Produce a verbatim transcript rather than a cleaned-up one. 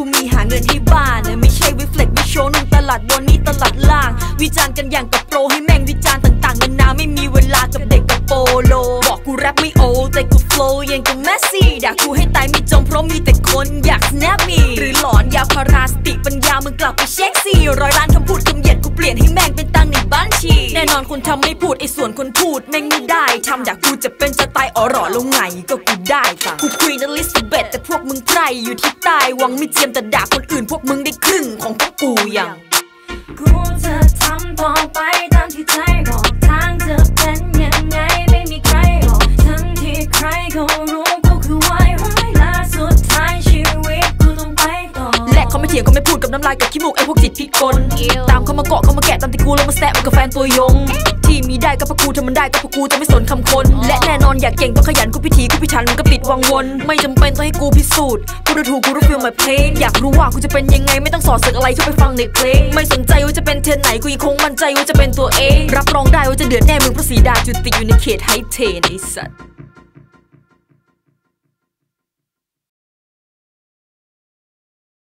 กูมีหาเงินให้บ้านนะไม่ใช่วิเฟล็กไม่โชว์นุ่งตลาดบนนี้ตลาดล่างวิจารณ์กันอย่างกับโปรให้แม่งวิจารณ์ต่างๆนานาไม่มีเวลากับเด็กกับโปโลบอกกูแรปไม่โอแต่กูโฟล์ยังกับแมสซี่ด่ากูให้ตายไม่จมเพราะมีแต่คนอยาก snap me หรือหลอนยาพาราสติปัญญามึงกลับไปเช็คสิร้อยล้านคำพูดคำเหยียดกูเปลี่ยนให้แม่งเป็นตังในบัญชีแน่นอนคนทำไม่พูดไอ้ส่วนคนพูดแม่งไม่ได้ทำด่ากูจะเป็นจะตายอ๋อหรอแล้วไงก็กูได้ฟังกูคุยนลิซาเบธแต่พวกมึงไพร่อยู่ที่ใต้หวังไม่เจียมแต่ด่าคนอื่นพวกมึงได้ครึ่งของพวกกูอย่างกูจะทำต่อไปตามที่ใจบอกทางจะเป็นยังไงไม่มีใครบอกทั้งที่ใครก็รู้กูคือวายร้ายและสุดท้ายชีวิตกูต้องไปต่อและเขาไม่เถียงเขาไม่พูดกับน้ำลายกับขี้มูกไอ้พวกจิตพิกลตามเขามาเกาะเขามาแกะตามที่กูแล้วมาแซะมันกับแฟนตัวยงที่มีได้ก็เพราะกูทำมันได้ก็เพราะกูจะไม่สนคำคนและแน่นอนอยากเก่งต้องขยันกูพิถีกูพิถันมันก็ปิดวังวนไม่จำเป็นต้องให้กูพิสูจน์กูรู้ถูกกูรู้ฟีลmy painอยากรู้ว่ากูจะเป็นยังไงไม่ต้องสอดเสกอะไรเข้าไปฟังในเพลงไม่สนใจว่าจะเป็นเทรนไหนกูยังคงมั่นใจว่าจะเป็นตัวเองรับรองได้ว่าจะเดือดแน่มึงเพราะสีดาจุติอยู่ในเขตไฮเทนไอ้สัตว์